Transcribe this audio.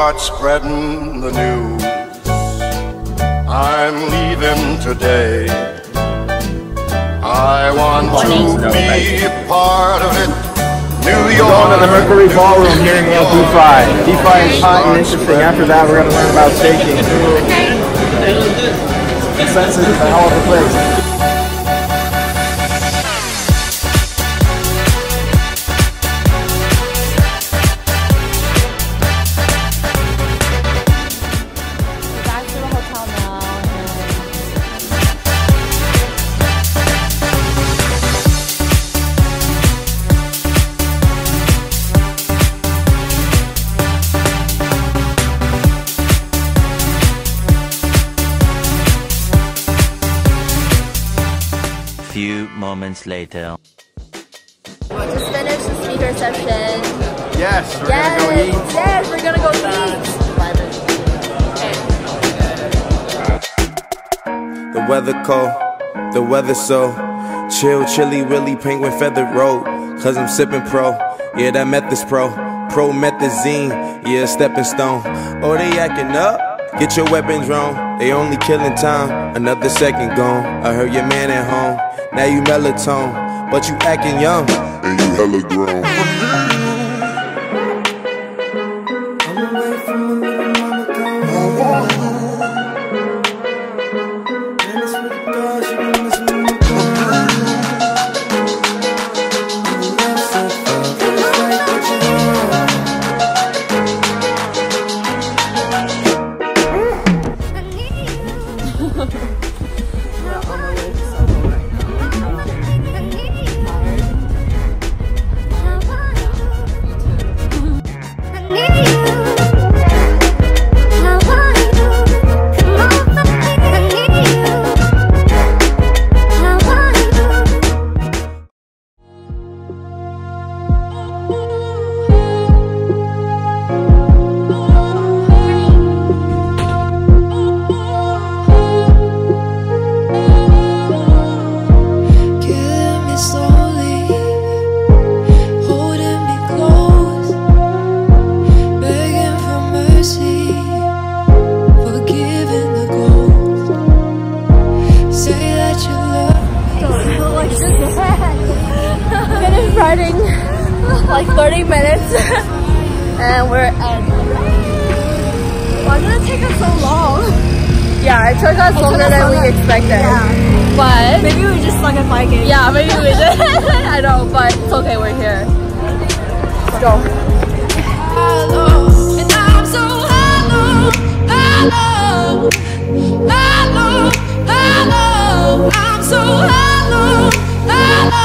start spreading the news. I'm leaving today. I want to be a part of it. New York. We're going to the Mercury Ballroom here in DeFi. DeFi is hot and interesting. After that, we're going to learn about staking. Consensus is a hell of a place. Few moments later. Just finished the speaker session. Yes, we're gonna go eat. Yes, we're gonna go eat. The weather cold, the weather so chill, chilly, willy, penguin feathered road. Cause I'm sipping pro, yeah, that meth is pro. Promethazine, yeah, stepping stone. Oh, they acting up? Get your weapon drawn. They only killing time, another second gone. I heard your man at home. Now you melatonin, but you acting young. And you hella grown. Riding like 30 minutes and we're at. Why did it take us so long? Yeah, it took us longer than we expected. Yeah. But maybe we just suck at biking. Yeah, maybe we did. I know, but it's okay, we're here. Let's go. And I'm so hello, hello, hello, hello. I'm so hello, hello.